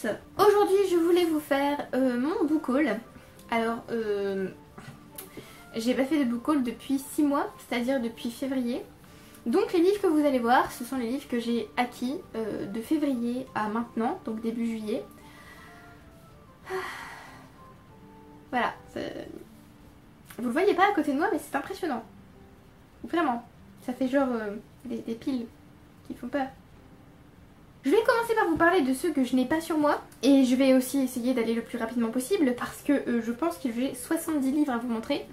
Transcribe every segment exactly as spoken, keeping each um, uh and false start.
tous. Aujourd'hui je voulais vous faire euh, mon book haul. Alors euh, j'ai pas fait de book haul depuis six mois, c'est-à-dire depuis février. Donc les livres que vous allez voir, ce sont les livres que j'ai acquis euh, de février à maintenant, donc début juillet. Voilà, vous le voyez pas à côté de moi mais c'est impressionnant. Vraiment, ça fait genre euh, des, des piles qui font peur. Je vais commencer par vous parler de ceux que je n'ai pas sur moi et je vais aussi essayer d'aller le plus rapidement possible parce que euh, je pense que j'ai soixante-dix livres à vous montrer.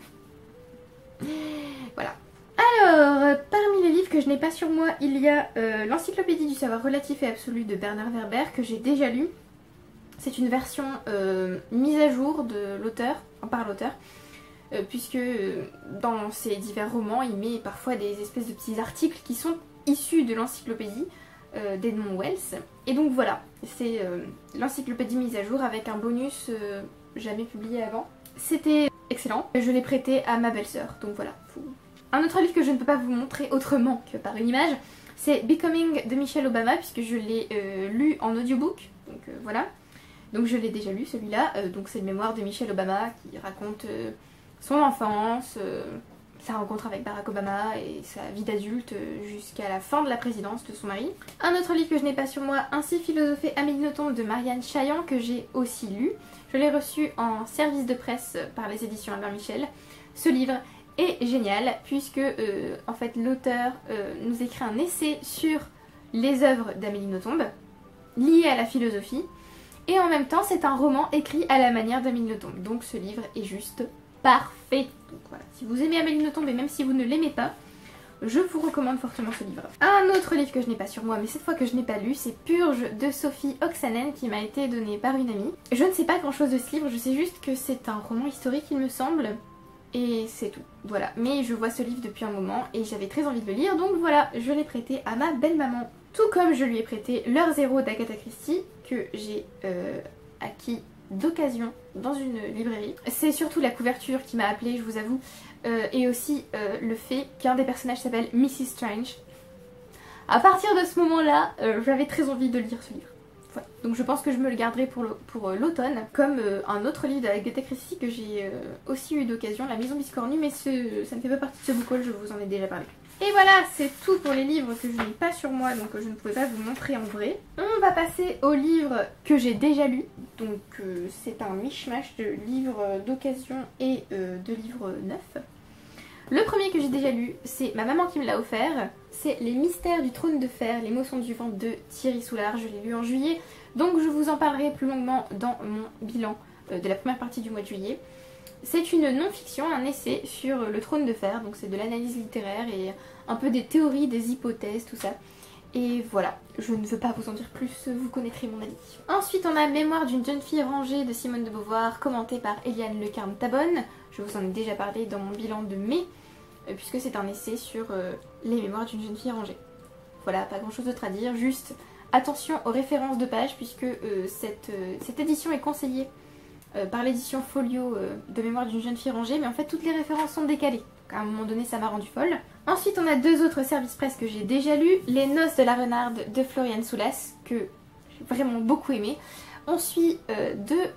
Voilà. Alors, euh, parmi les livres que je n'ai pas sur moi, il y a euh, l'Encyclopédie du savoir relatif et absolu de Bernard Werber que j'ai déjà lu. C'est une version euh, mise à jour de l'auteur, par l'auteur, euh, puisque euh, dans ses divers romans, il met parfois des espèces de petits articles qui sont issus de l'encyclopédie euh, d'Edmond Wells. Et donc voilà, c'est euh, l'encyclopédie mise à jour avec un bonus euh, jamais publié avant. C'était excellent, je l'ai prêté à ma belle-sœur, donc voilà. Faut... Un autre livre que je ne peux pas vous montrer autrement que par une image, c'est Becoming de Michelle Obama, puisque je l'ai euh, lu en audiobook, donc euh, voilà. Donc je l'ai déjà lu celui-là, euh, donc c'est le mémoire de Michelle Obama qui raconte euh, son enfance, euh, sa rencontre avec Barack Obama et sa vie d'adulte euh, jusqu'à la fin de la présidence de son mari. Un autre livre que je n'ai pas sur moi, Ainsi philosophait Amélie Nothomb de Marianne Chaillan, que j'ai aussi lu. Je l'ai reçu en service de presse par les éditions Albert Michel. Ce livre est génial puisque euh, en fait l'auteur euh, nous écrit un essai sur les œuvres d'Amélie Nothomb liées à la philosophie. Et en même temps, c'est un roman écrit à la manière d'Amélie Nothomb. Donc ce livre est juste parfait. Donc voilà, si vous aimez Amélie Nothomb et même si vous ne l'aimez pas, je vous recommande fortement ce livre. Un autre livre que je n'ai pas sur moi, mais cette fois que je n'ai pas lu, c'est Purge de Sophie Oksanen qui m'a été donné par une amie. Je ne sais pas grand chose de ce livre, je sais juste que c'est un roman historique il me semble. Et c'est tout, voilà. Mais je vois ce livre depuis un moment et j'avais très envie de le lire, donc voilà, je l'ai prêté à ma belle-maman. Tout comme je lui ai prêté L'heure zéro d'Agatha Christie, que j'ai euh, acquis d'occasion dans une librairie. C'est surtout la couverture qui m'a appelée, je vous avoue, euh, et aussi euh, le fait qu'un des personnages s'appelle missus Strange. À partir de ce moment-là, euh, j'avais très envie de lire ce livre. Voilà. Donc je pense que je me le garderai pour l'automne, euh, comme euh, un autre livre d'Agatha Christie que j'ai euh, aussi eu d'occasion, La Maison Biscornue, mais ce, ça ne fait pas partie de ce book haul, je vous en ai déjà parlé. Et voilà, c'est tout pour les livres que je n'ai pas sur moi, donc je ne pouvais pas vous montrer en vrai. On va passer aux livres que j'ai déjà lus. Donc euh, c'est un mishmash de livres d'occasion et euh, de livres neufs. Le premier que j'ai déjà lu, c'est ma maman qui me l'a offert. C'est Les Mystères du Trône de Fer, les mots sont du vent de Thierry Soulard. Je l'ai lu en juillet, donc je vous en parlerai plus longuement dans mon bilan euh, de la première partie du mois de juillet. C'est une non-fiction, un essai sur le trône de fer, donc c'est de l'analyse littéraire et un peu des théories, des hypothèses, tout ça. Et voilà, je ne veux pas vous en dire plus, vous connaîtrez mon avis. Ensuite on a Mémoire d'une jeune fille rangée de Simone de Beauvoir, commenté par Eliane Lecarme-Tabonne. Je vous en ai déjà parlé dans mon bilan de mai, puisque c'est un essai sur euh, les mémoires d'une jeune fille rangée. Voilà, pas grand chose d'autre à dire, juste attention aux références de pages, puisque euh, cette, euh, cette édition est conseillée Euh, par l'édition Folio euh, de Mémoire d'une jeune fille rangée, mais en fait toutes les références sont décalées. Donc, à un moment donné ça m'a rendu folle. Ensuite on a deux autres services presse que j'ai déjà lus, Les Noces de la Renarde de Floriane Soulas, que j'ai vraiment beaucoup aimé. On suit euh, deux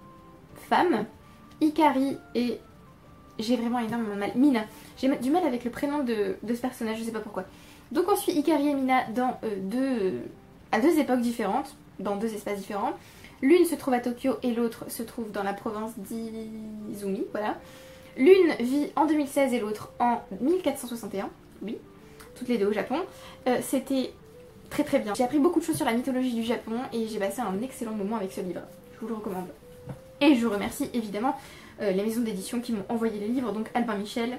femmes, Ikari et... j'ai vraiment énormément de mal, Mina. J'ai du mal avec le prénom de, de ce personnage, je sais pas pourquoi. Donc on suit Ikari et Mina dans, euh, deux, à deux époques différentes, dans deux espaces différents. L'une se trouve à Tokyo et l'autre se trouve dans la province d'Izumi, voilà. L'une vit en deux mille seize et l'autre en mille quatre cent soixante et un, oui, toutes les deux au Japon. Euh, C'était très très bien. J'ai appris beaucoup de choses sur la mythologie du Japon et j'ai passé un excellent moment avec ce livre. Je vous le recommande. Et je remercie évidemment euh, les maisons d'édition qui m'ont envoyé les livres, donc Albin Michel,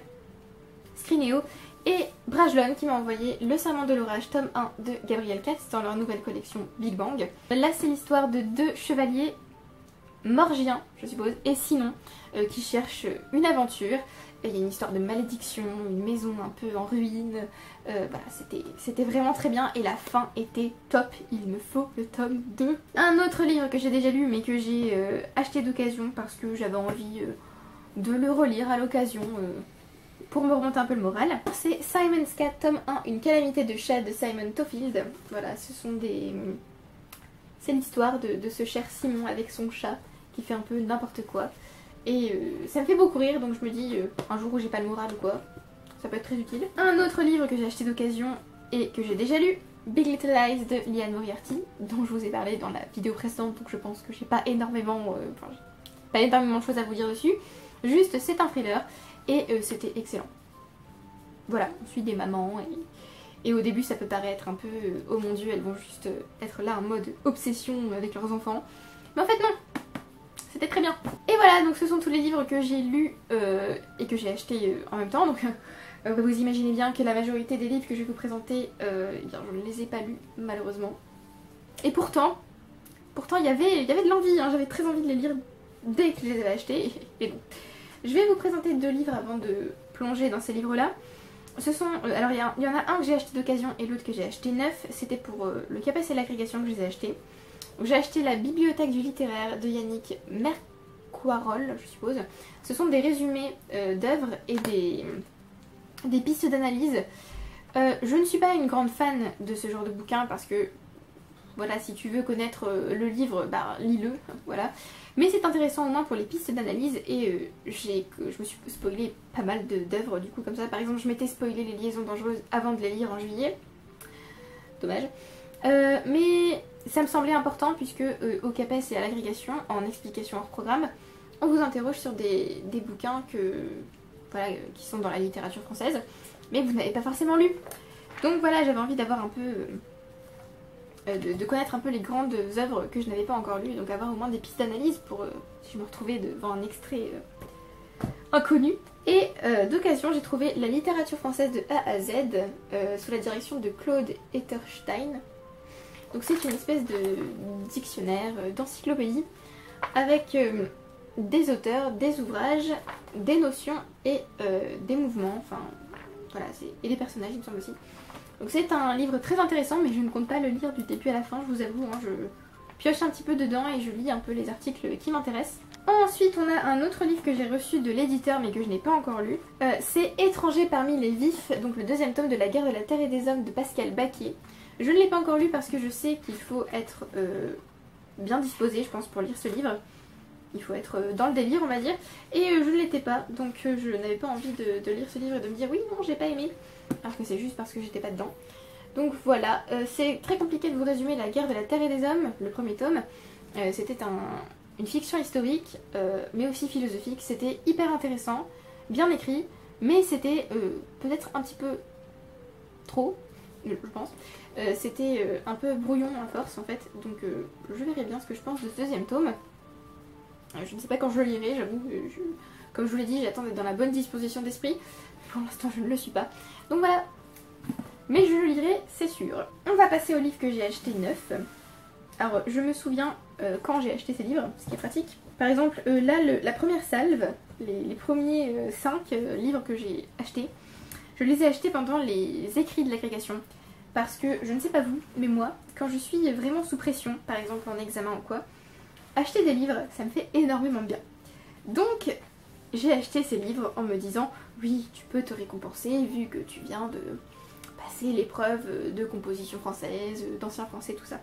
Scrinéo et Brajlon qui m'a envoyé Le Serment de l'Orage, tome un de Gabriel Katz dans leur nouvelle collection Big Bang. Là c'est l'histoire de deux chevaliers morgiens, je suppose, et sinon, euh, qui cherchent une aventure. Et il y a une histoire de malédiction, une maison un peu en ruine. Euh, voilà, c'était vraiment très bien et la fin était top. Il me faut le tome deux. Un autre livre que j'ai déjà lu mais que j'ai euh, acheté d'occasion parce que j'avais envie euh, de le relire à l'occasion. Euh, pour me remonter un peu le moral. C'est Simon's Cat, tome un, Une calamité de chat de Simon Tofield. Voilà, ce sont des... C'est l'histoire de, de ce cher Simon avec son chat qui fait un peu n'importe quoi. Et euh, ça me fait beaucoup rire, donc je me dis euh, un jour où j'ai pas le moral ou quoi, ça peut être très utile. Un autre livre que j'ai acheté d'occasion et que j'ai déjà lu, Big Little Lies de Liane Moriarty, dont je vous ai parlé dans la vidéo précédente, donc je pense que j'ai pas énormément, euh, enfin, pas énormément de choses à vous dire dessus. Juste, c'est un thriller et euh, c'était excellent. Voilà, on suit des mamans et, et au début ça peut paraître un peu euh, oh mon dieu, elles vont juste euh, être là en mode obsession avec leurs enfants. Mais en fait non, c'était très bien. Et voilà, donc ce sont tous les livres que j'ai lus euh, et que j'ai achetés euh, en même temps. Donc euh, vous imaginez bien que la majorité des livres que je vais vous présenter, euh, eh bien, je ne les ai pas lus malheureusement. Et pourtant, pourtant il y avait, il y avait de l'envie, hein, j'avais très envie de les lire dès que je les avais achetés. Et, et bon, je vais vous présenter deux livres avant de plonger dans ces livres-là. Ce sont, euh, alors il y, y en a un que j'ai acheté d'occasion et l'autre que j'ai acheté neuf. C'était pour euh, le CAPES et l'agrégation que je les ai achetés. J'ai acheté la Bibliothèque du littéraire de Yannick Mercoirol, je suppose. Ce sont des résumés euh, d'œuvres et des, des pistes d'analyse. Euh, je ne suis pas une grande fan de ce genre de bouquin parce que, voilà, si tu veux connaître euh, le livre, bah lis-le, voilà. Mais c'est intéressant au moins pour les pistes d'analyse et euh, j'ai, je me suis spoilé pas mal d'œuvres du coup comme ça. Par exemple, je m'étais spoilé les liaisons dangereuses avant de les lire en juillet. Dommage. Euh, mais ça me semblait important puisque euh, au CAPES et à l'agrégation, en explication hors programme, on vous interroge sur des, des bouquins que, voilà, euh, qui sont dans la littérature française, mais vous n'avez pas forcément lu. Donc voilà, j'avais envie d'avoir un peu... Euh, De, de connaître un peu les grandes œuvres que je n'avais pas encore lues, donc avoir au moins des pistes d'analyse pour euh, si je me retrouvais devant un extrait euh, inconnu. Et euh, d'occasion j'ai trouvé la littérature française de A à Z euh, sous la direction de Claude Etterstein. Donc c'est une espèce de dictionnaire, euh, d'encyclopédie avec euh, des auteurs, des ouvrages, des notions et euh, des mouvements, enfin voilà, et des personnages il me semble aussi. Donc c'est un livre très intéressant, mais je ne compte pas le lire du début à la fin, je vous avoue, hein, je pioche un petit peu dedans et je lis un peu les articles qui m'intéressent. Ensuite on a un autre livre que j'ai reçu de l'éditeur mais que je n'ai pas encore lu. Euh, c'est Étranger parmi les vifs, donc le deuxième tome de La guerre de la terre et des hommes de Pascal Baquier. Je ne l'ai pas encore lu parce que je sais qu'il faut être euh, bien disposé, je pense, pour lire ce livre. Il faut être dans le délire, on va dire. Et euh, je ne l'étais pas, donc euh, je n'avais pas envie de, de lire ce livre et de me dire oui, non, j'ai pas aimé. Alors que c'est juste parce que j'étais pas dedans. Donc voilà, euh, c'est très compliqué de vous résumer La guerre de la terre et des hommes, le premier tome. Euh, C'était un, une fiction historique, euh, mais aussi philosophique. C'était hyper intéressant, bien écrit, mais c'était euh, peut-être un petit peu trop, je pense. Euh, C'était euh, un peu brouillon à force en fait, donc euh, je verrai bien ce que je pense de ce deuxième tome. Euh, je ne sais pas quand je le lirai, j'avoue. Je... Comme je vous l'ai dit, j'attends d'être dans la bonne disposition d'esprit. Pour l'instant, je ne le suis pas. Donc voilà. Mais je le lirai, c'est sûr. On va passer au livre que j'ai acheté neuf. Alors, je me souviens euh, quand j'ai acheté ces livres, ce qui est pratique. Par exemple, euh, là, le, la première salve, les, les premiers cinq euh, livres que j'ai achetés, je les ai achetés pendant les écrits de l'agrégation. Parce que, je ne sais pas vous, mais moi, quand je suis vraiment sous pression, par exemple en examen ou quoi, acheter des livres, ça me fait énormément bien. Donc, j'ai acheté ces livres en me disant oui, tu peux te récompenser vu que tu viens de passer l'épreuve de composition française, d'ancien français, tout ça.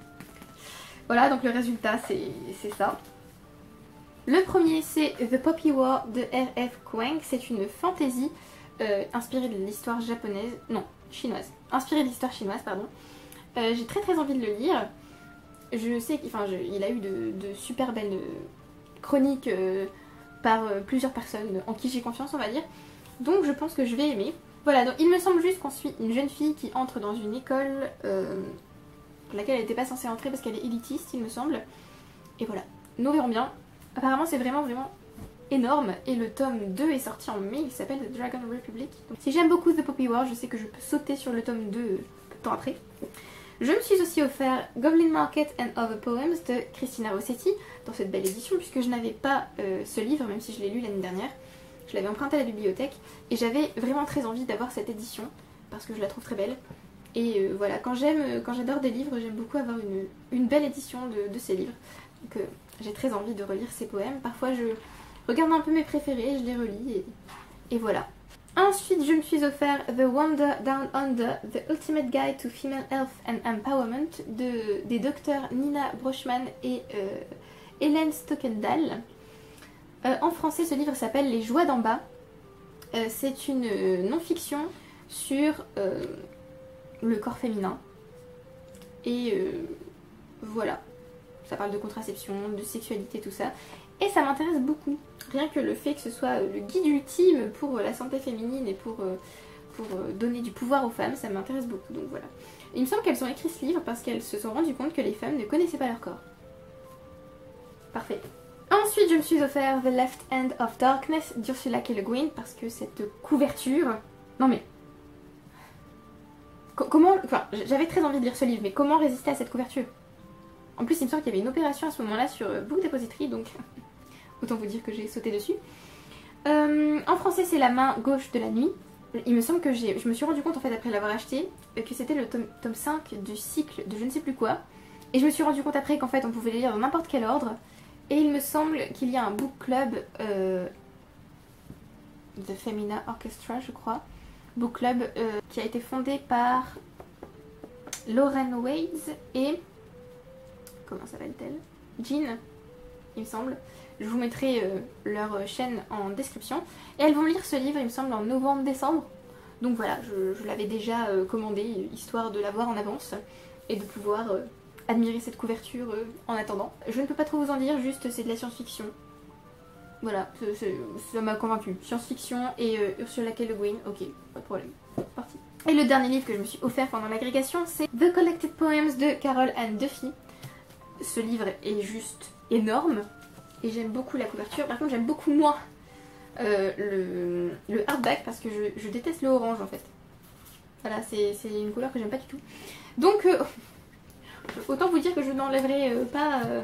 Voilà, donc le résultat c'est ça. Le premier c'est The Poppy War de R F Kuang. C'est une fantasy euh, inspirée de l'histoire japonaise, non, chinoise. Inspirée de l'histoire chinoise, pardon. Euh, j'ai très très envie de le lire. Je sais qu'il enfin, a eu de, de super belles chroniques euh, par euh, plusieurs personnes en qui j'ai confiance, on va dire. Donc je pense que je vais aimer. Voilà, donc il me semble juste qu'on suit une jeune fille qui entre dans une école euh, dans laquelle elle n'était pas censée entrer parce qu'elle est élitiste, il me semble. Et voilà, nous verrons bien. Apparemment c'est vraiment vraiment énorme et le tome deux est sorti en mai, il s'appelle The Dragon Republic. Donc si j'aime beaucoup The Poppy War, je sais que je peux sauter sur le tome deux peu de temps après. Je me suis aussi offert Goblin Market and Other Poems de Christina Rossetti dans cette belle édition puisque je n'avais pas euh, ce livre même si je l'ai lu l'année dernière. Je l'avais emprunté à la bibliothèque et j'avais vraiment très envie d'avoir cette édition parce que je la trouve très belle. Et euh, voilà, quand j'aime, quand j'adore des livres, j'aime beaucoup avoir une, une belle édition de, de ces livres. Donc euh, j'ai très envie de relire ces poèmes. Parfois je regarde un peu mes préférés, je les relis et, et voilà. Ensuite, je me suis offert The Wonder Down Under, The Ultimate Guide to Female Health and Empowerment de, des docteurs Nina Brochman et euh, Hélène Stockendal. Euh, en français, ce livre s'appelle Les Joies d'en bas. Euh, C'est une euh, non-fiction sur euh, le corps féminin. Et euh, voilà, ça parle de contraception, de sexualité, tout ça. Et ça m'intéresse beaucoup. Rien que le fait que ce soit le guide ultime pour la santé féminine et pour, euh, pour euh, donner du pouvoir aux femmes, ça m'intéresse beaucoup. Donc voilà. Il me semble qu'elles ont écrit ce livre parce qu'elles se sont rendues compte que les femmes ne connaissaient pas leur corps. Parfait. Ensuite, je me suis offert The Left Hand of Darkness d'Ursula K. Le Guin parce que cette couverture... Non mais... Comment... Enfin, j'avais très envie de lire ce livre, mais comment résister à cette couverture? En plus, il me semble qu'il y avait une opération à ce moment-là sur Book Depository, donc autant vous dire que j'ai sauté dessus. Euh, en français, c'est La main gauche de la nuit. Il me semble que j'ai, je me suis rendu compte en fait après l'avoir acheté que c'était le tome, tome cinq du cycle de je ne sais plus quoi. Et je me suis rendu compte après qu'en fait on pouvait le lire dans n'importe quel ordre. Et il me semble qu'il y a un book club euh, de Femina Orchestra, je crois. Book club euh, qui a été fondé par Lauren Wades et... Comment s'appelle-t-elle? Jean, il me semble. Je vous mettrai euh, leur chaîne en description. Et elles vont lire ce livre, il me semble, en novembre-décembre. Donc voilà, je, je l'avais déjà euh, commandé, histoire de l'avoir en avance. Et de pouvoir euh, admirer cette couverture euh, en attendant. Je ne peux pas trop vous en dire, juste c'est de la science-fiction. Voilà, ça m'a convaincu. Science-fiction et euh, Ursula K. Le Guin, ok, pas de problème. Parti. Et le dernier livre que je me suis offert pendant l'agrégation, c'est The Collected Poems de Carol Ann Duffy. Ce livre est juste énorme et j'aime beaucoup la couverture. Par contre, j'aime beaucoup moins euh, le, le hardback parce que je, je déteste le orange en fait. Voilà, c'est une couleur que j'aime pas du tout. Donc, euh, autant vous dire que je n'enlèverai euh, pas euh,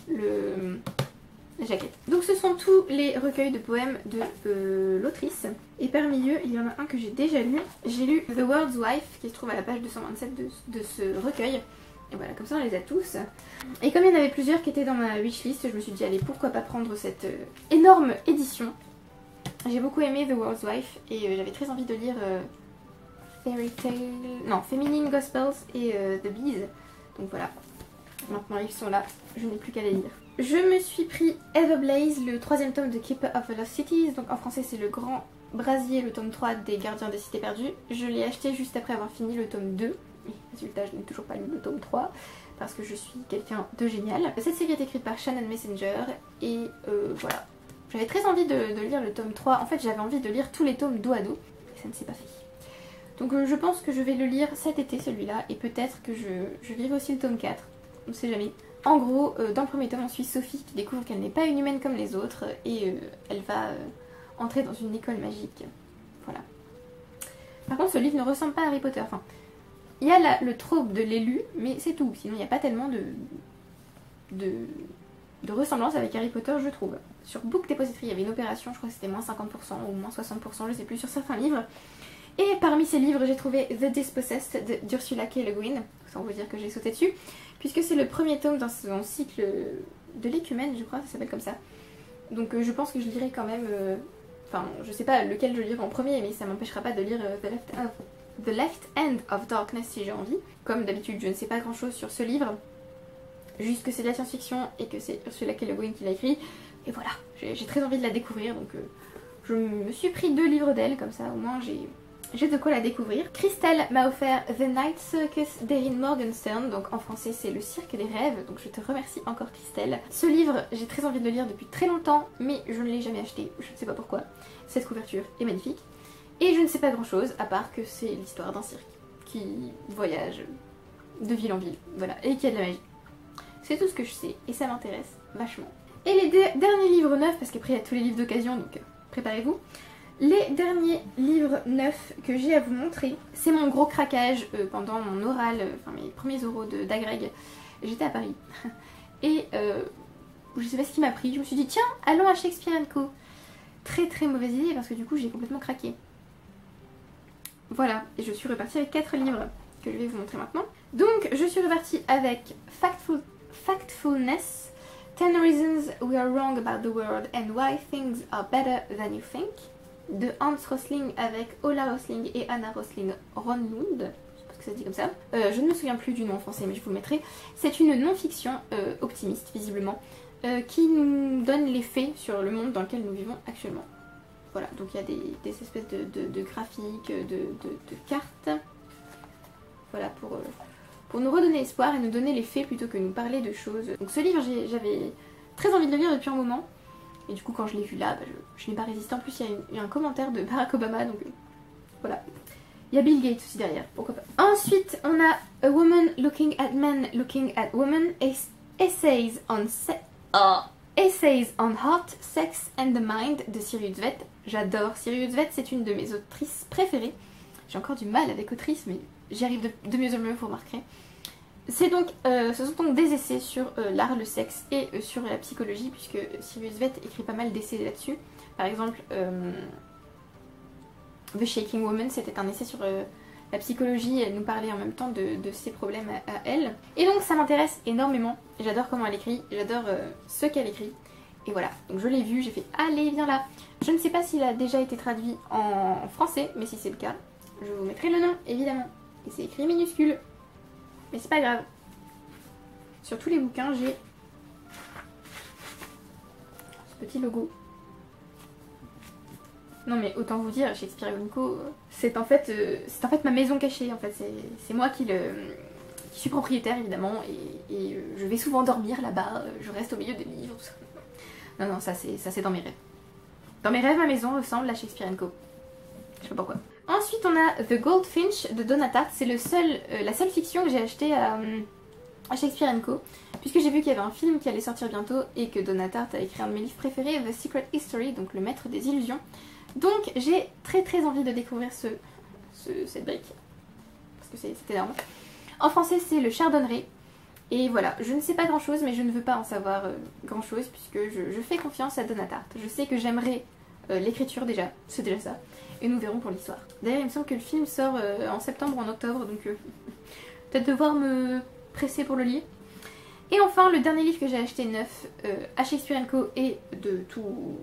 le, la jaquette. Donc, ce sont tous les recueils de poèmes de euh, l'autrice. Et parmi eux, il y en a un que j'ai déjà lu. J'ai lu The World's Wife qui se trouve à la page deux cent vingt-sept de, de ce recueil. Et voilà, comme ça on les a tous. Et comme il y en avait plusieurs qui étaient dans ma wishlist, je me suis dit allez, pourquoi pas prendre cette euh, énorme édition. J'ai beaucoup aimé The World's Wife et euh, j'avais très envie de lire euh, Fairy Tale... Non, Feminine Gospels et euh, The Bees. Donc voilà, maintenant ils sont là, je n'ai plus qu'à les lire. Je me suis pris Everblaze, le troisième tome de Keeper of the Lost Cities. Donc en français c'est le Grand Brasier, le tome trois des Gardiens des Cités Perdues. Je l'ai acheté juste après avoir fini le tome deux. Résultat, je n'ai toujours pas lu le tome trois parce que je suis quelqu'un de génial. Cette série est écrite par Shannon Messenger et euh, voilà. J'avais très envie de, de lire le tome trois. En fait, j'avais envie de lire tous les tomes dos à dos et ça ne s'est pas fait. Donc euh, je pense que je vais le lire cet été celui-là et peut-être que je, je lirai aussi le tome quatre. On ne sait jamais. En gros, euh, dans le premier tome, on suit Sophie qui découvre qu'elle n'est pas une humaine comme les autres et euh, elle va euh, entrer dans une école magique. Voilà. Par contre, ce livre ne ressemble pas à Harry Potter. Enfin, il y a la, le trope de l'élu, mais c'est tout. Sinon, il n'y a pas tellement de, de, de ressemblance avec Harry Potter, je trouve. Sur Book Depository, il y avait une opération, je crois que c'était moins cinquante pour cent ou moins soixante pour cent, je sais plus, sur certains livres. Et parmi ces livres, j'ai trouvé The Dispossessed d'Ursula K. Le Guin, sans vous dire que j'ai sauté dessus, puisque c'est le premier tome dans son cycle de l'écumène, je crois, ça s'appelle comme ça. Donc euh, je pense que je lirai quand même... Euh, enfin, je sais pas lequel je lirai en premier, mais ça m'empêchera pas de lire euh, The Left Hand. The Left Hand of Darkness si j'ai envie. Comme d'habitude, je ne sais pas grand chose sur ce livre. Juste que c'est de la science-fiction et que c'est Ursula K. Le Guin qui l'a écrit. Et voilà, j'ai très envie de la découvrir. Donc euh, je me suis pris deux livres d'elle, comme ça au moins j'ai de quoi la découvrir. Christelle m'a offert The Night Circus d'Erin Morgenstern. Donc en français c'est Le Cirque des Rêves. Donc je te remercie encore Christelle. Ce livre, j'ai très envie de le lire depuis très longtemps, mais je ne l'ai jamais acheté. Je ne sais pas pourquoi. Cette couverture est magnifique. Et je ne sais pas grand chose, à part que c'est l'histoire d'un cirque qui voyage de ville en ville, voilà, et qui a de la magie. C'est tout ce que je sais, et ça m'intéresse vachement. Et les derniers livres neufs, parce qu'après il y a tous les livres d'occasion, donc euh, préparez-vous. Les derniers livres neufs que j'ai à vous montrer, c'est mon gros craquage euh, pendant mon oral, euh, enfin mes premiers oraux d'Agreg. J'étais à Paris, et euh, je sais pas ce qui m'a pris, je me suis dit tiens, allons à Shakespeare and Co. Très très mauvaise idée, parce que du coup j'ai complètement craqué. Voilà, et je suis repartie avec quatre livres que je vais vous montrer maintenant. Donc, je suis repartie avec Factful, Factfulness, ten Reasons We Are Wrong About the World and Why Things Are Better Than You Think, de Hans Rosling avec Ola Rosling et Anna Rosling Ronlund. Je sais pas ce que ça se dit comme ça. Euh, je ne me souviens plus du nom en français mais je vous le mettrai. C'est une non-fiction euh, optimiste visiblement euh, qui nous donne les faits sur le monde dans lequel nous vivons actuellement. Voilà, donc il y a des, des espèces de, de, de graphiques, de, de, de cartes. Voilà, pour, euh, pour nous redonner espoir et nous donner les faits plutôt que nous parler de choses. Donc ce livre, j'avais très envie de le lire depuis un moment. Et du coup, quand je l'ai vu là, bah, je, je n'ai pas résisté. En plus, il y, a une, il y a un commentaire de Barack Obama, donc euh, voilà. Il y a Bill Gates aussi derrière, pourquoi pas. Ensuite, on a A Woman Looking at Men Looking at Women, Essays on Se oh. Essays on Heart, Sex and the Mind de Siri Utzvet. J'adore Siri Utzvet, c'est une de mes autrices préférées. J'ai encore du mal avec autrice, mais j'y arrive de, de mieux en mieux, vous remarquerez. C'est donc, euh, ce sont donc des essais sur euh, l'art, le sexe et euh, sur la psychologie, puisque Siri Utzvet écrit pas mal d'essais là-dessus. Par exemple, euh, The Shaking Woman, c'était un essai sur euh, la psychologie, elle nous parlait en même temps de, de ses problèmes à, à elle. Et donc ça m'intéresse énormément, j'adore comment elle écrit, j'adore euh, ce qu'elle écrit. Et voilà, donc je l'ai vu, j'ai fait allez viens là. Je ne sais pas s'il a déjà été traduit en français, mais si c'est le cas, je vous mettrai le nom évidemment. Et c'est écrit minuscule. Mais c'est pas grave. Sur tous les bouquins, j'ai ce petit logo. Non mais autant vous dire, Shakespeare and Co, c'est en fait, euh, c'est en fait ma maison cachée. En fait, c'est moi qui le, qui suis propriétaire évidemment, et, et euh, je vais souvent dormir là-bas. Je reste au milieu des livres. Tout ça. Non non, ça c'est ça c'est dans mes rêves. Dans mes rêves, ma maison ressemble à Shakespeare and Co. Je sais pas pourquoi. Ensuite, on a The Goldfinch de Donna Tartt. C'est le seul, euh, la seule fiction que j'ai achetée à, à Shakespeare and Co. Puisque j'ai vu qu'il y avait un film qui allait sortir bientôt et que Donna Tartt a écrit un de mes livres préférés, The Secret History, donc le maître des illusions. Donc j'ai très très envie de découvrir ce, ce, cette brique. Parce que c'est énorme. En français, c'est le Chardonneret. Et voilà, je ne sais pas grand chose, mais je ne veux pas en savoir euh, grand chose puisque je, je fais confiance à Donna Tartt. Je sais que j'aimerais euh, l'écriture déjà, c'est déjà ça. Et nous verrons pour l'histoire. D'ailleurs, il me semble que le film sort euh, en septembre ou en octobre, donc euh, peut-être devoir me presser pour le lire. Et enfin, le dernier livre que j'ai acheté neuf euh, à Shakespeare and Co. Et de tout...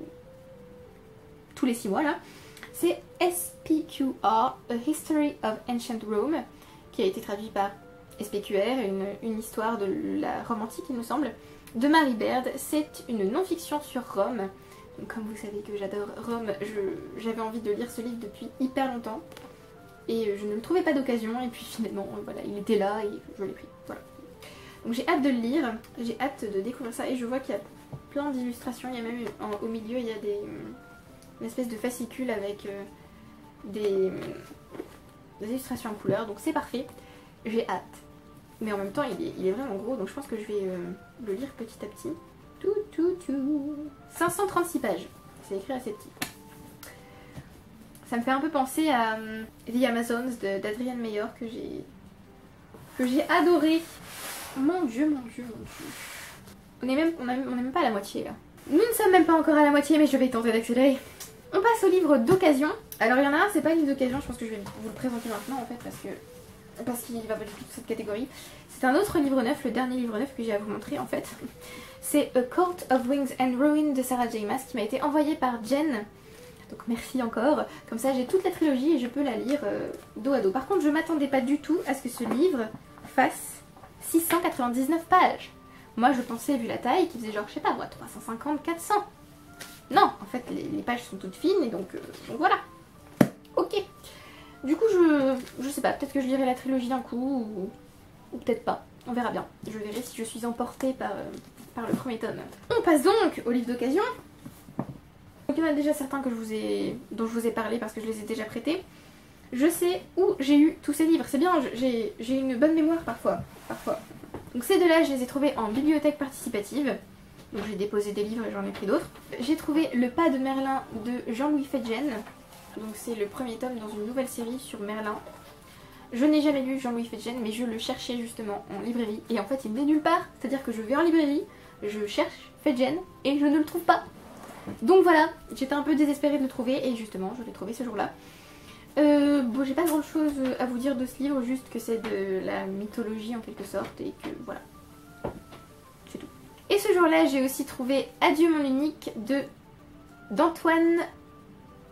tous les six mois là, c'est S P Q R, A History of Ancient Rome, qui a été traduit par S P Q R, une, une histoire de la Rome antique il me semble, de Mary Baird. C'est une non-fiction sur Rome. Donc, comme vous savez que j'adore Rome, j'avais envie de lire ce livre depuis hyper longtemps et je ne le trouvais pas d'occasion, et puis finalement voilà, il était là et je l'ai pris. Voilà. Donc j'ai hâte de le lire, j'ai hâte de découvrir ça, et je vois qu'il y a plein d'illustrations. Il y a même en, au milieu il y a des, une espèce de fascicule avec euh, des, des illustrations en couleur, donc c'est parfait, j'ai hâte. Mais en même temps il est, il est vraiment gros, donc je pense que je vais euh, le lire petit à petit. Tout, tout, tout. cinq cent trente-six pages, c'est écrit assez petit. Ça me fait un peu penser à um, The Amazons d'Adrienne Meyer que j'ai que j'ai adoré. Mon dieu, mon dieu, mon dieu. On est même, on est même pas à la moitié là. Nous ne sommes même pas encore à la moitié, mais je vais tenter d'accélérer. On passe au livre d'occasion. Alors il y en a un, c'est pas un livre d'occasion, je pense que je vais vous le présenter maintenant en fait parce que parce qu'il va pas du tout de cette catégorie. C'est un autre livre neuf, le dernier livre neuf que j'ai à vous montrer en fait. C'est A Court of Wings and Ruin de Sarah J Maas qui m'a été envoyée par Jen. Donc merci encore. Comme ça j'ai toute la trilogie et je peux la lire euh, dos à dos. Par contre je m'attendais pas du tout à ce que ce livre fasse six cent quatre-vingt-dix-neuf pages. Moi je pensais, vu la taille, qu'il faisait genre je sais pas moi trois cent cinquante à quatre cents. Non, en fait les, les pages sont toutes fines et donc, euh, donc voilà. Ok. Du coup je, je sais pas, peut-être que je lirai la trilogie d'un coup ou, ou peut-être pas. On verra bien. Je verrai si je suis emportée par, euh, par le premier tome. On passe donc au livre d'occasion. Donc il y en a déjà certains que je vous ai, dont je vous ai parlé parce que je les ai déjà prêtés. Je sais où j'ai eu tous ces livres. C'est bien, j'ai une bonne mémoire parfois. parfois. Donc ces deux-là, je les ai trouvés en bibliothèque participative. Donc j'ai déposé des livres et j'en ai pris d'autres. J'ai trouvé Le Pas de Merlin de Jean-Louis Fedgen. Donc c'est le premier tome dans une nouvelle série sur Merlin. Je n'ai jamais lu Jean-Louis Fedgen, mais je le cherchais justement en librairie. Et en fait il n'est nulle part. C'est-à-dire que je vais en librairie, je cherche Fedgen et je ne le trouve pas. Donc voilà, j'étais un peu désespérée de le trouver et justement je l'ai trouvé ce jour-là. Euh, bon, j'ai pas grand chose à vous dire de ce livre, juste que c'est de la mythologie en quelque sorte et que voilà, c'est tout. Et ce jour-là, j'ai aussi trouvé Adieu mon unique de d'Antoine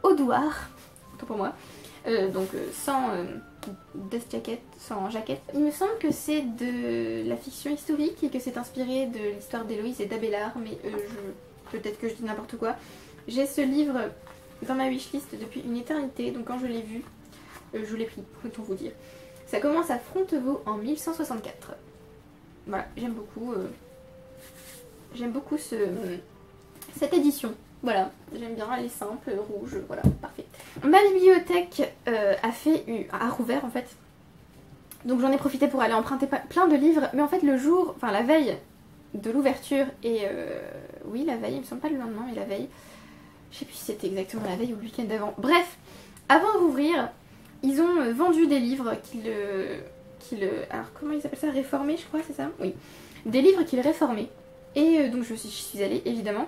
Audouard, autant pour moi, euh, donc euh, sans euh, dust jacket, sans jaquette. Il me semble que c'est de la fiction historique et que c'est inspiré de l'histoire d'Héloïse et d'Abélard, mais euh, je... peut-être que je dis n'importe quoi. J'ai ce livre dans ma wishlist depuis une éternité, donc quand je l'ai vu, euh, je l'ai pris, autant vous dire. Ça commence à Fontevaux en mille cent soixante-quatre. Voilà, j'aime beaucoup, euh, j'aime beaucoup ce, cette édition. Voilà, j'aime bien, elle est simple, rouge, voilà, parfait. Ma bibliothèque euh, a fait, a rouvert en fait. Donc j'en ai profité pour aller emprunter plein de livres, mais en fait le jour, enfin la veille de l'ouverture, et euh, oui la veille, il me semble pas le lendemain, mais la veille, je sais plus si c'était exactement la veille ou le week-end d'avant. Bref, avant de rouvrir, ils ont vendu des livres qu'ils... qu'ils alors comment ils appellent ça, réformés je crois, c'est ça? Oui. Des livres qu'ils réformaient. Et euh, donc je suis, je suis allée évidemment.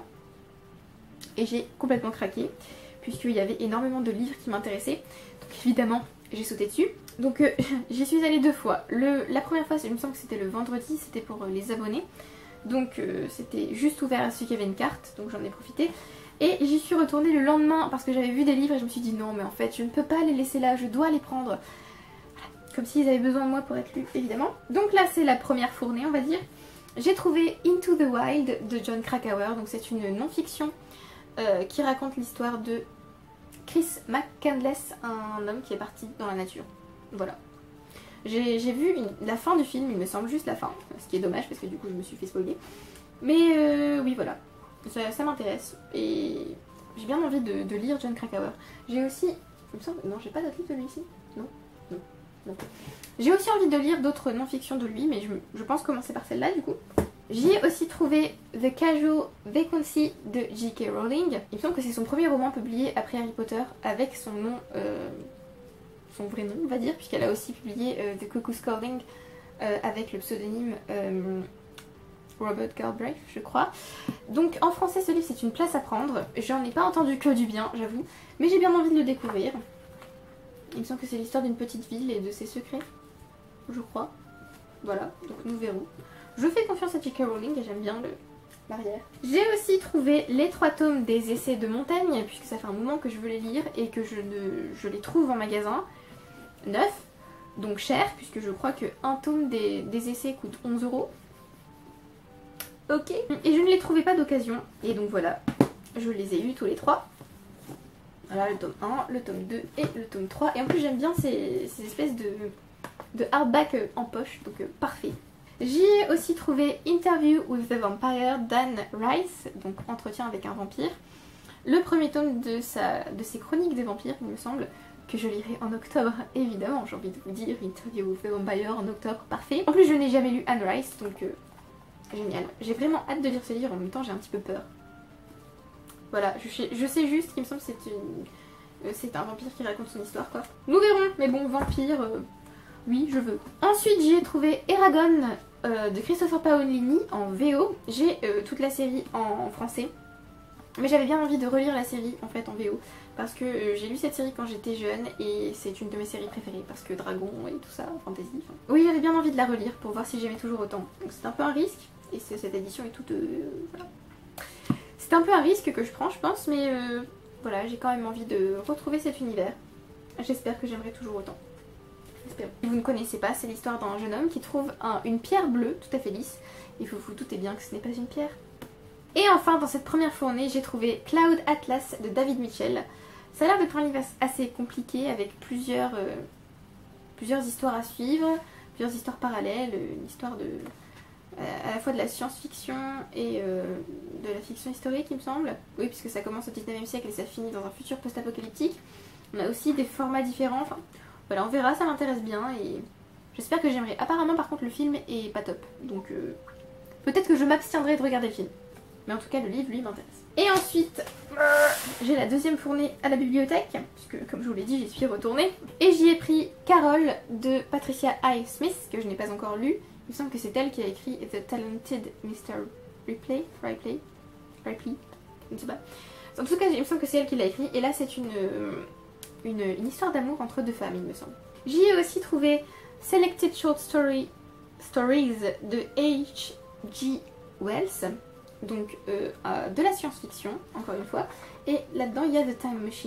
Et j'ai complètement craqué, puisqu'il y avait énormément de livres qui m'intéressaient. Donc évidemment, j'ai sauté dessus. Donc euh, j'y suis allée deux fois. Le, la première fois, il me semble que c'était le vendredi, c'était pour euh, les abonnés. Donc euh, c'était juste ouvert à ceux qui avaient une carte, donc j'en ai profité. Et j'y suis retournée le lendemain parce que j'avais vu des livres et je me suis dit non mais en fait je ne peux pas les laisser là, je dois les prendre. Comme s'ils avaient besoin de moi pour être lus, évidemment. Donc là c'est la première fournée on va dire. J'ai trouvé Into the Wild de Jon Krakauer, donc c'est une non-fiction euh, qui raconte l'histoire de Chris McCandless, un homme qui est parti dans la nature. Voilà. J'ai vu une, la fin du film, il me semble juste la fin, ce qui est dommage parce que du coup je me suis fait spoiler. Mais euh, oui voilà, ça, ça m'intéresse et j'ai bien envie de, de lire Jon Krakauer. J'ai aussi, il me semble, non j'ai pas d'autres livres de lui ici, non, non, non. J'ai aussi envie de lire d'autres non-fictions de lui, mais je, je pense commencer par celle-là du coup. J'y ai aussi trouvé The Casual Vacancy de J K Rowling. Il me semble que c'est son premier roman publié après Harry Potter avec son nom, euh, son vrai nom on va dire, puisqu'elle a aussi publié euh, The Cuckoo's Calling euh, avec le pseudonyme euh, Robert Galbraith je crois. Donc en français ce livre c'est une place à prendre. J'en ai pas entendu que du bien j'avoue, mais j'ai bien envie de le découvrir. Il me semble que c'est l'histoire d'une petite ville et de ses secrets, je crois. Voilà, donc nous verrons. Je fais confiance à J K Rowling et j'aime bien le l'arrière. J'ai aussi trouvé les trois tomes des essais de Montaigne, puisque ça fait un moment que je veux les lire et que je, ne, je les trouve en magasin neuf, donc cher, puisque je crois que un tome des, des essais coûte onze euros. Ok. Et je ne les trouvais pas d'occasion, et donc voilà, je les ai eus tous les trois. Voilà le tome un, le tome deux et le tome trois. Et en plus j'aime bien ces, ces espèces de, de hardback en poche, donc euh, parfait. J'y ai aussi trouvé Interview with the Vampire d'Anne Rice, donc entretien avec un vampire. Le premier tome de, sa, de ses chroniques des vampires, il me semble, que je lirai en octobre, évidemment, j'ai envie de vous dire, Interview with the Vampire en octobre, parfait. En plus je n'ai jamais lu Anne Rice, donc euh, génial. J'ai vraiment hâte de lire ce livre, en même temps j'ai un petit peu peur. Voilà, je sais, je sais juste qu'il me semble que c'est une... euh, c'est un vampire qui raconte son histoire quoi. Nous verrons, mais bon, vampire... Euh... Oui, je veux. Ensuite, j'ai trouvé Eragon euh, de Christopher Paolini en V O. J'ai euh, toute la série en, en français. Mais j'avais bien envie de relire la série en fait en V O. Parce que euh, j'ai lu cette série quand j'étais jeune et c'est une de mes séries préférées. Parce que Dragon et tout ça, fantasy. Enfin... Oui, j'avais bien envie de la relire pour voir si j'aimais toujours autant. Donc c'est un peu un risque. Et cette édition est toute... Euh, voilà. C'est un peu un risque que je prends, je pense. Mais euh, voilà, j'ai quand même envie de retrouver cet univers. J'espère que j'aimerai toujours autant. Si vous ne connaissez pas, c'est l'histoire d'un jeune homme qui trouve un, une pierre bleue tout à fait lisse. Et vous vous doutez bien que ce n'est pas une pierre. Et enfin, dans cette première fournée, j'ai trouvé Cloud Atlas de David Mitchell. Ça a l'air d'être un livre assez compliqué avec plusieurs, euh, plusieurs histoires à suivre, plusieurs histoires parallèles, une histoire de, euh, à la fois de la science-fiction et euh, de la fiction historique, il me semble. Oui, puisque ça commence au dix-neuvième siècle et ça finit dans un futur post-apocalyptique. On a aussi des formats différents. Enfin, voilà, on verra, ça m'intéresse bien et j'espère que j'aimerai. Apparemment, par contre, le film est pas top. Donc, euh, peut-être que je m'abstiendrai de regarder le film. Mais en tout cas, le livre, lui, m'intéresse. Et ensuite, j'ai la deuxième fournée à la bibliothèque, puisque, comme je vous l'ai dit, j'y suis retournée. Et j'y ai pris Carol de Patricia Highsmith, Smith, que je n'ai pas encore lu. Il me semble que c'est elle qui a écrit The Talented mister Ripley. Ripley Ripley Je ne sais pas. En tout cas, il me semble que c'est elle qui l'a écrit. Et là, c'est une... Une, une histoire d'amour entre deux femmes, il me semble. J'y ai aussi trouvé Selected Short Story, Stories de H G Wells, donc euh, euh, de la science-fiction, encore une fois. Et là-dedans, il y a The Time Machine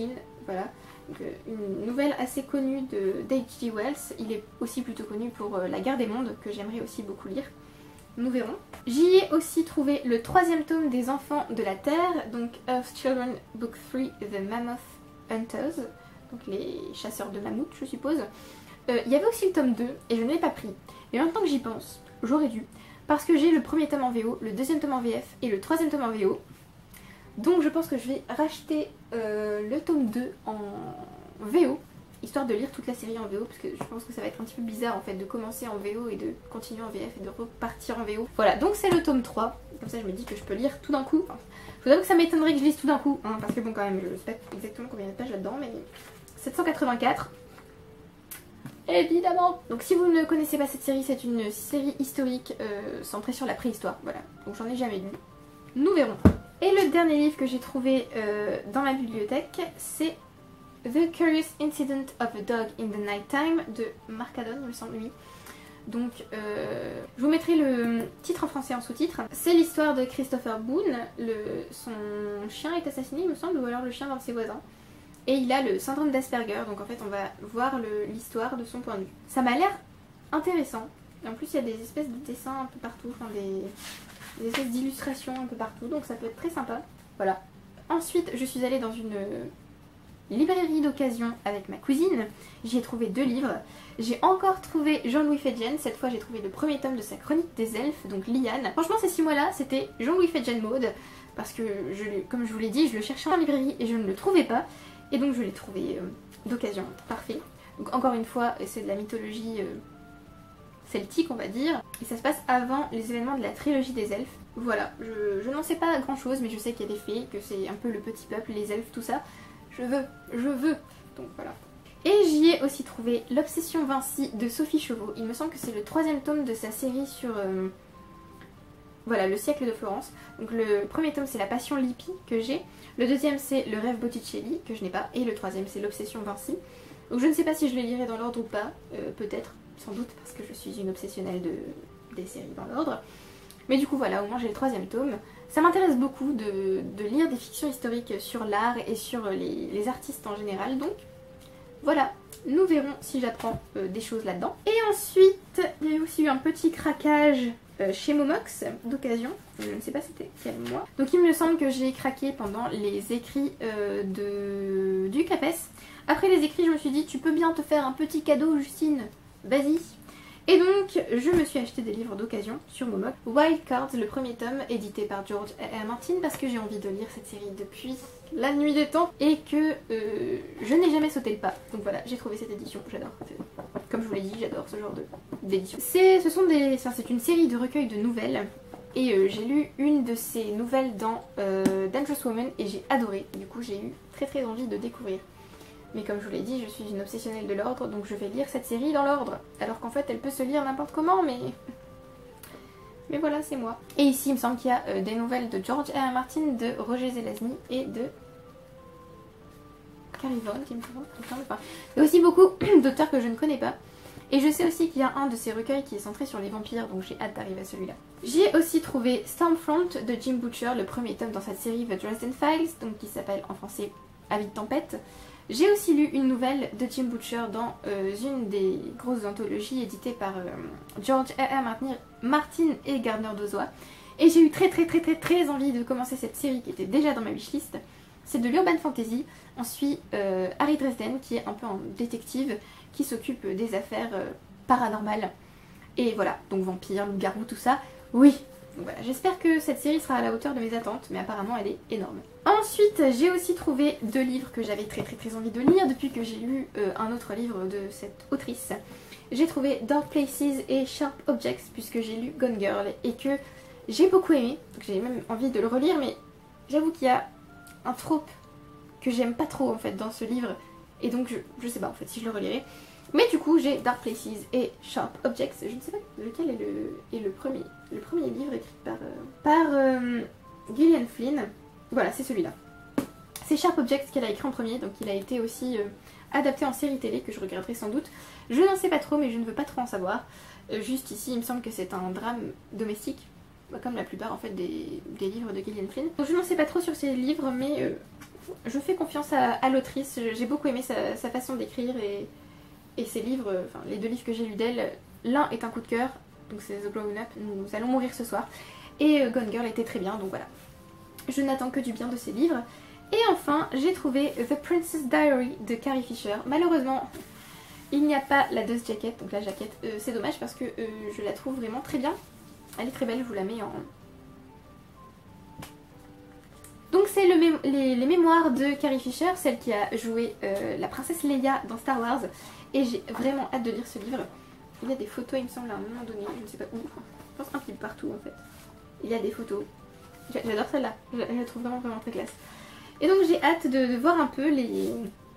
voilà. Donc, euh, une nouvelle assez connue de d'H G Wells. Il est aussi plutôt connu pour euh, La Guerre des Mondes, que j'aimerais aussi beaucoup lire. Nous verrons. J'y ai aussi trouvé le troisième tome des Enfants de la Terre, donc Earth Children Book trois, The Mammoth Hunters, donc les chasseurs de mammouths je suppose. Euh, il y avait aussi le tome deux et je ne l'ai pas pris. Mais maintenant que j'y pense, j'aurais dû, parce que j'ai le premier tome en V O, le deuxième tome en V F et le troisième tome en V O. Donc je pense que je vais racheter euh, le tome deux en V O, histoire de lire toute la série en V O, parce que je pense que ça va être un petit peu bizarre en fait de commencer en V O et de continuer en V F et de repartir en V O. Voilà, donc c'est le tome trois, comme ça je me dis que je peux lire tout d'un coup. Enfin, je vous avoue que ça m'étonnerait que je lise tout d'un coup, hein, parce que bon quand même, je sais pas exactement combien de pages là-dedans, mais sept cent quatre-vingt-quatre. Évidemment. Donc si vous ne connaissez pas cette série, c'est une série historique euh, centrée sur la préhistoire, voilà. Donc j'en ai jamais lu. Nous verrons. Et le dernier livre que j'ai trouvé euh, dans ma bibliothèque, c'est The Curious Incident of a Dog in the Nighttime de Mark Haddon, il me semble, lui. Donc, euh, je vous mettrai le titre en français en sous-titre. C'est l'histoire de Christopher Boone. Le, son chien est assassiné, il me semble, ou alors le chien d'un de ses voisins. Et il a le syndrome d'Asperger, donc en fait on va voir l'histoire de son point de vue. Ça m'a l'air intéressant. Et en plus il y a des espèces de dessins un peu partout, enfin des, des espèces d'illustrations un peu partout, donc ça peut être très sympa. Voilà. Ensuite, je suis allée dans une librairie d'occasion avec ma cousine. J'y ai trouvé deux livres. J'ai encore trouvé Jean-Louis Fedjen. Cette fois, j'ai trouvé le premier tome de sa chronique des elfes, donc Liane. Franchement, ces six mois-là, c'était Jean-Louis Fedjen mode. Parce que, je, comme je vous l'ai dit, je le cherchais en librairie et je ne le trouvais pas. Et donc, je l'ai trouvé euh, d'occasion. Parfait. Donc, encore une fois, c'est de la mythologie euh, celtique, on va dire. Et ça se passe avant les événements de la trilogie des elfes. Voilà. Je, je n'en sais pas grand-chose, mais je sais qu'il y a des fées, que c'est un peu le petit peuple, les elfes, tout ça. Je veux, je veux. Donc voilà. Et j'y ai aussi trouvé L'Obsession Vinci de Sophie Chauveau. Il me semble que c'est le troisième tome de sa série sur euh, voilà, le siècle de Florence. Donc le premier tome c'est La Passion Lippi que j'ai. Le deuxième c'est Le Rêve Botticelli que je n'ai pas. Et le troisième c'est L'Obsession Vinci. Donc je ne sais pas si je les lirai dans l'ordre ou pas. Euh, Peut-être, sans doute, parce que je suis une obsessionnelle de, des séries dans l'ordre. Mais du coup voilà, au moins j'ai le troisième tome. Ça m'intéresse beaucoup de, de lire des fictions historiques sur l'art et sur les, les artistes en général. Donc voilà, nous verrons si j'apprends euh, des choses là-dedans. Et ensuite, il y a aussi eu un petit craquage euh, chez Momox d'occasion. Je ne sais pas c'était quel mois. Donc il me semble que j'ai craqué pendant les écrits euh, de... du CAPES. Après les écrits, je me suis dit, tu peux bien te faire un petit cadeau, Justine. Vas-y. Et donc, je me suis acheté des livres d'occasion sur Momox. Wild Cards, le premier tome, édité par George R R. Martin, parce que j'ai envie de lire cette série depuis la nuit des temps et que euh, je n'ai jamais sauté le pas. Donc voilà, j'ai trouvé cette édition, j'adore. Comme je vous l'ai dit, j'adore ce genre d'édition. C'est ce sont des, c'est une série de recueils de nouvelles. Et euh, j'ai lu une de ces nouvelles dans euh, Dangerous Woman et j'ai adoré. Du coup, j'ai eu très très envie de découvrir. Mais comme je vous l'ai dit, je suis une obsessionnelle de l'ordre, donc je vais lire cette série dans l'ordre. Alors qu'en fait, elle peut se lire n'importe comment, mais... Mais voilà, c'est moi. Et ici, il me semble qu'il y a euh, des nouvelles de George R R. Martin, de Roger Zelazny et de... Carrie Vaughn, il me semble. Enfin, il y a aussi beaucoup d'auteurs que je ne connais pas. Et je sais aussi qu'il y a un de ces recueils qui est centré sur les vampires, donc j'ai hâte d'arriver à celui-là. J'y ai aussi trouvé Stormfront de Jim Butcher, le premier tome dans cette série The Dresden Files, donc qui s'appelle en français Avis de tempête. J'ai aussi lu une nouvelle de Jim Butcher dans euh, une des grosses anthologies éditées par euh, George R R. Martin et Gardner Dozois. Et j'ai eu très très très très très envie de commencer cette série qui était déjà dans ma wishlist. C'est de l'urban fantasy. On suit euh, Harry Dresden qui est un peu un détective qui s'occupe des affaires euh, paranormales. Et voilà, donc vampires, loups-garous, tout ça. Oui, donc voilà, j'espère que cette série sera à la hauteur de mes attentes, mais apparemment elle est énorme. Ensuite, j'ai aussi trouvé deux livres que j'avais très très très envie de lire depuis que j'ai lu euh, un autre livre de cette autrice. J'ai trouvé Dark Places et Sharp Objects puisque j'ai lu Gone Girl et que j'ai beaucoup aimé. Donc j'ai même envie de le relire, mais j'avoue qu'il y a un trope que j'aime pas trop en fait dans ce livre. Et donc je, je sais pas en fait si je le relirai. Mais du coup j'ai Dark Places et Sharp Objects. Je ne sais pas lequel est le, est le, premier, le premier livre écrit par, euh, par euh, Gillian Flynn. Voilà, c'est celui-là. C'est Sharp Objects qu'elle a écrit en premier, donc il a été aussi euh, adapté en série télé, que je regarderai sans doute. Je n'en sais pas trop, mais je ne veux pas trop en savoir. Euh, juste ici, il me semble que c'est un drame domestique. bah, comme la plupart en fait des, des livres de Gillian Flynn. Donc je n'en sais pas trop sur ces livres, mais euh, je fais confiance à, à l'autrice. J'ai beaucoup aimé sa, sa façon d'écrire et, et ses livres, enfin les deux livres que j'ai lus d'elle, l'un est un coup de cœur, donc c'est The Grown Up, Nous allons mourir ce soir, et euh, Gone Girl était très bien, donc voilà. Je n'attends que du bien de ces livres. Et enfin, j'ai trouvé The Princess Diary de Carrie Fisher. Malheureusement, il n'y a pas la dust jacket, donc la jaquette, euh, c'est dommage parce que euh, je la trouve vraiment très bien. Elle est très belle, je vous la mets en... Donc c'est le mé les, les mémoires de Carrie Fisher, celle qui a joué euh, la princesse Leia dans Star Wars. Et j'ai vraiment hâte de lire ce livre. Il y a des photos, il me semble, à un moment donné, je ne sais pas où. Je pense un petit peu partout en fait. Il y a des photos. J'adore celle-là, je la trouve vraiment vraiment très classe. Et donc j'ai hâte de, de voir un peu les,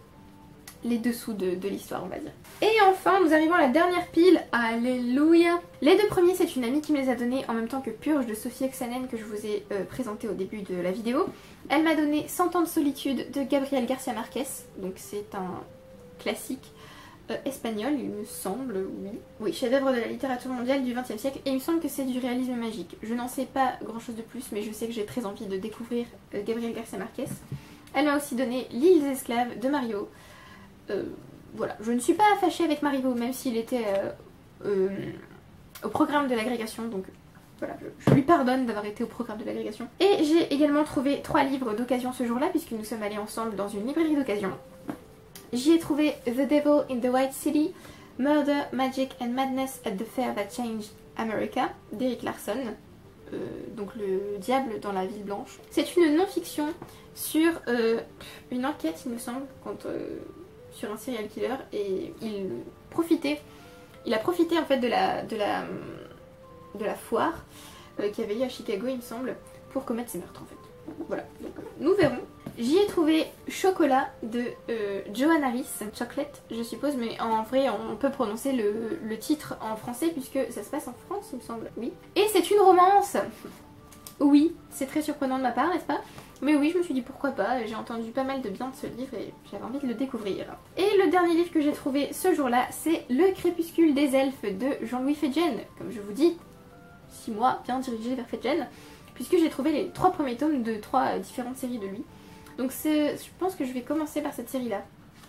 les dessous de, de l'histoire, on va dire. Et enfin, nous arrivons à la dernière pile. Alléluia. Les deux premiers, c'est une amie qui me les a donnés en même temps que Purge de Sophie Exanen que je vous ai euh, présenté au début de la vidéo. Elle m'a donné Cent ans de solitude de Gabriel Garcia Marquez. Donc c'est un classique euh, espagnol, il me semble, oui. Oui, chef-d'œuvre de la littérature mondiale du vingtième siècle. Et il me semble que c'est du réalisme magique. Je n'en sais pas grand chose de plus, mais je sais que j'ai très envie de découvrir euh, Gabriel Garcia Marquez. Elle m'a aussi donné L'île des esclaves de Mario. Euh, voilà, je ne suis pas fâchée avec Marivaux, même s'il était euh, euh, au programme de l'agrégation, donc voilà, je, je lui pardonne d'avoir été au programme de l'agrégation. Et j'ai également trouvé trois livres d'occasion ce jour-là, puisque nous sommes allés ensemble dans une librairie d'occasion. J'y ai trouvé The Devil in the White City, Murder, Magic and Madness at the Fair That Changed America, d'Eric Larson. Euh, donc le diable dans la ville blanche. C'est une non-fiction sur euh, une enquête, il me semble, quand... Euh, sur un serial killer, et il profitait, il a profité en fait de la, de la, de la foire euh, qu'il y avait eu à Chicago, il me semble, pour commettre ses meurtres en fait. Voilà, donc nous verrons. J'y ai trouvé Chocolat de euh, Joanne Harris, Chocolate je suppose, mais en vrai on peut prononcer le, le titre en français puisque ça se passe en France il me semble, oui. Et c'est une romance. Oui, c'est très surprenant de ma part, n'est-ce pas? Mais oui, je me suis dit pourquoi pas, j'ai entendu pas mal de bien de ce livre et j'avais envie de le découvrir. Et le dernier livre que j'ai trouvé ce jour-là, c'est Le Crépuscule des Elfes de Jean-Louis Fedgen. Comme je vous dis, six mois bien dirigé vers Fedgen, puisque j'ai trouvé les trois premiers tomes de trois différentes séries de lui. Donc je pense que je vais commencer par cette série-là.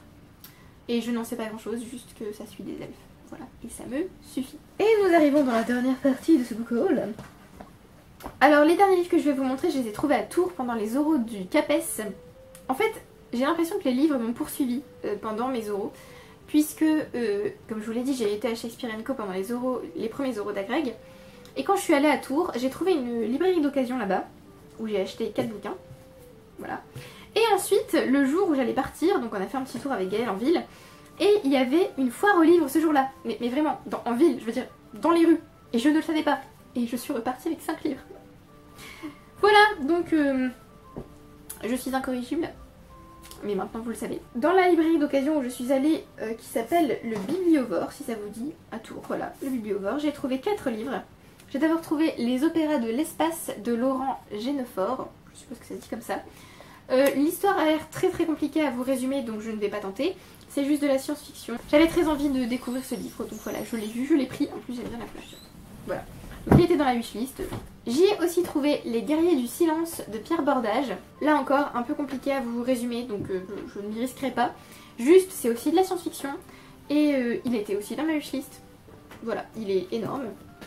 Et je n'en sais pas grand-chose, juste que ça suit des elfes. Voilà, et ça me suffit. Et nous arrivons dans la dernière partie de ce book haul. Alors les derniers livres que je vais vous montrer, je les ai trouvés à Tours pendant les oraux du CAPES. En fait, j'ai l'impression que les livres m'ont poursuivi euh, pendant mes oraux, puisque, euh, comme je vous l'ai dit, j'ai été à Shakespeare and Co pendant les, oraux, les premiers oraux d'Agreg. Et quand je suis allée à Tours, j'ai trouvé une librairie d'occasion là-bas, où j'ai acheté quatre bouquins. Voilà. Et ensuite, le jour où j'allais partir, donc on a fait un petit tour avec Gaëlle en ville, et il y avait une foire aux livres ce jour-là. Mais, mais vraiment, dans, en ville, je veux dire, dans les rues. Et je ne le savais pas. Et je suis repartie avec cinq livres. Voilà, donc euh, je suis incorrigible, mais maintenant vous le savez. Dans la librairie d'occasion où je suis allée, euh, qui s'appelle le Bibliovore, si ça vous dit, à Tours, voilà, le Bibliovore, j'ai trouvé quatre livres. J'ai d'abord trouvé Les Opéras de l'espace de Laurent Genefort, je suppose que ça se dit comme ça. Euh, L'histoire a l'air très très compliquée à vous résumer, donc je ne vais pas tenter. C'est juste de la science-fiction. J'avais très envie de découvrir ce livre, donc voilà, je l'ai vu, je l'ai pris, en plus j'aime bien la couverture. Voilà. Donc il était dans la wishlist. J'y ai aussi trouvé Les Guerriers du Silence de Pierre Bordage. Là encore, un peu compliqué à vous résumer, donc euh, je, je ne m'y risquerai pas. Juste, c'est aussi de la science-fiction. Et euh, il était aussi dans ma wishlist. Voilà, il est énorme.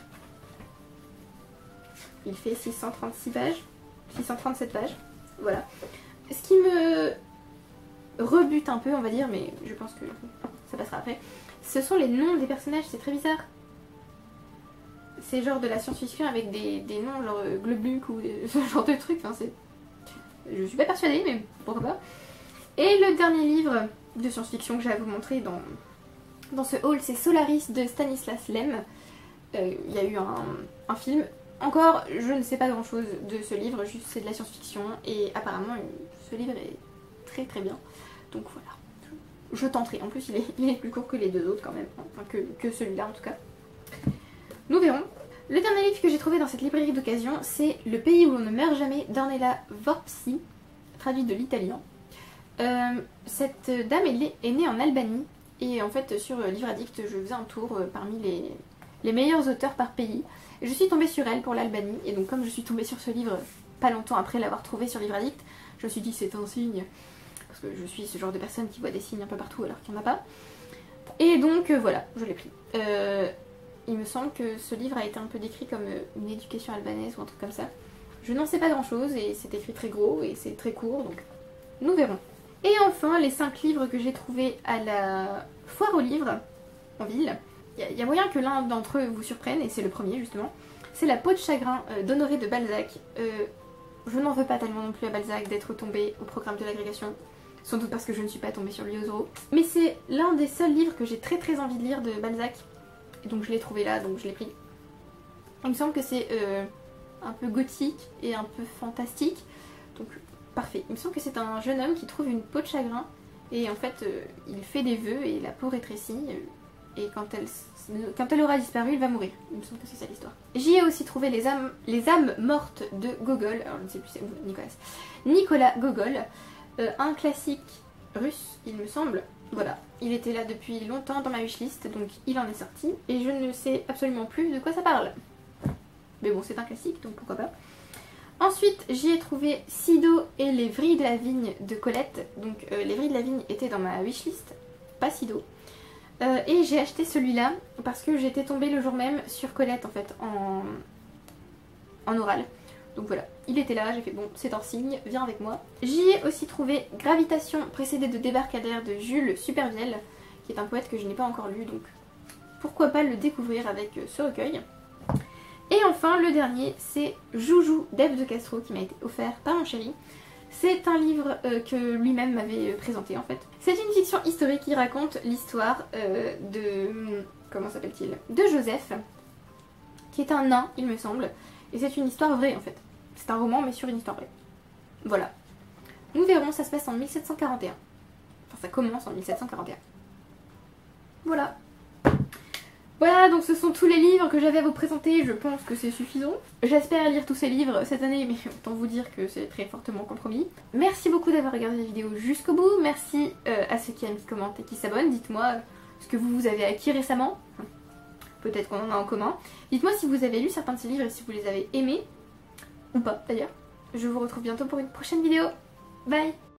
Il fait six cent trente-six pages. six cent trente-sept pages. Voilà. Ce qui me rebute un peu, on va dire, mais je pense que ça passera après. Ce sont les noms des personnages, c'est très bizarre. C'est genre de la science-fiction avec des, des noms genre euh, Globuk ou des, ce genre de trucs. Enfin, c'est... Je suis pas persuadée, mais pourquoi pas. Et le dernier livre de science-fiction que j'ai à vous montrer dans, dans ce haul, c'est Solaris de Stanislas Lem. Euh, il y a eu un, un film. Encore, je ne sais pas grand chose de ce livre, juste c'est de la science-fiction. Et apparemment, ce livre est très très bien. Donc voilà. Je tenterai. En plus, il est, il est plus court que les deux autres quand même. Enfin, que, que celui-là en tout cas. Nous verrons. Le dernier livre que j'ai trouvé dans cette librairie d'occasion, c'est Le pays où l'on ne meurt jamais d'Ornella Vorpsi, traduit de l'italien. Euh, cette dame est, est née en Albanie, et en fait sur Livre Addict, je faisais un tour parmi les, les meilleurs auteurs par pays. Je suis tombée sur elle pour l'Albanie, et donc comme je suis tombée sur ce livre pas longtemps après l'avoir trouvé sur Livre Addict, je me suis dit c'est un signe, parce que je suis ce genre de personne qui voit des signes un peu partout alors qu'il n'y en a pas. Et donc euh, voilà, je l'ai pris. Euh, il me semble que ce livre a été un peu décrit comme euh, une éducation albanaise ou un truc comme ça. Je n'en sais pas grand chose et c'est écrit très gros et c'est très court, donc nous verrons. Et enfin, les cinq livres que j'ai trouvés à la foire aux livres en ville. Il y, y a moyen que l'un d'entre eux vous surprenne, et c'est le premier justement. C'est La peau de chagrin euh, d'Honoré de Balzac. Euh, je n'en veux pas tellement non plus à Balzac d'être tombée au programme de l'agrégation. Sans doute parce que je ne suis pas tombée sur lui aux euros. Mais c'est l'un des seuls livres que j'ai très très envie de lire de Balzac. Et donc je l'ai trouvé là, donc je l'ai pris. Il me semble que c'est euh, un peu gothique et un peu fantastique. Donc parfait. Il me semble que c'est un jeune homme qui trouve une peau de chagrin. Et en fait, euh, il fait des vœux et la peau rétrécit. Euh, et quand elle, quand elle aura disparu, il va mourir. Il me semble que c'est ça l'histoire. J'y ai aussi trouvé les âmes, les âmes mortes de Gogol. Alors je ne sais plus, c'est Nicolas. Nicolas Gogol. Euh, un classique russe, il me semble. Voilà, il était là depuis longtemps dans ma wishlist, donc il en est sorti. Et je ne sais absolument plus de quoi ça parle. Mais bon, c'est un classique, donc pourquoi pas. Ensuite, j'y ai trouvé Sido et les vrilles de la vigne de Colette. Donc euh, les vrilles de la vigne étaient dans ma wishlist, pas Sido. Euh, et j'ai acheté celui-là parce que j'étais tombée le jour même sur Colette en fait, en, en oral. Donc voilà, il était là, j'ai fait bon, c'est un signe, viens avec moi. J'y ai aussi trouvé Gravitation précédée de Débarcadère de Jules Supervielle, qui est un poète que je n'ai pas encore lu, donc pourquoi pas le découvrir avec ce recueil. Et enfin, le dernier, c'est Joujou d'Ève de Castro, qui m'a été offert par mon chéri. C'est un livre euh, que lui-même m'avait présenté en fait. C'est une fiction historique qui raconte l'histoire euh, de... comment s'appelle-t-il ? De Joseph, qui est un nain, il me semble. Et c'est une histoire vraie en fait. C'est un roman mais sur une histoire vraie. Voilà. Nous verrons, ça se passe en mille sept cent quarante et un. Enfin ça commence en mille sept cent quarante et un. Voilà. Voilà, donc ce sont tous les livres que j'avais à vous présenter, je pense que c'est suffisant. J'espère lire tous ces livres cette année, mais autant vous dire que c'est très fortement compromis. Merci beaucoup d'avoir regardé la vidéo jusqu'au bout, merci euh, à ceux qui aiment, qui commentent et qui s'abonnent. Dites-moi ce que vous, vous avez acquis récemment. Peut-être qu'on en a en commun. Dites-moi si vous avez lu certains de ces livres et si vous les avez aimés. Ou pas d'ailleurs. Je vous retrouve bientôt pour une prochaine vidéo. Bye!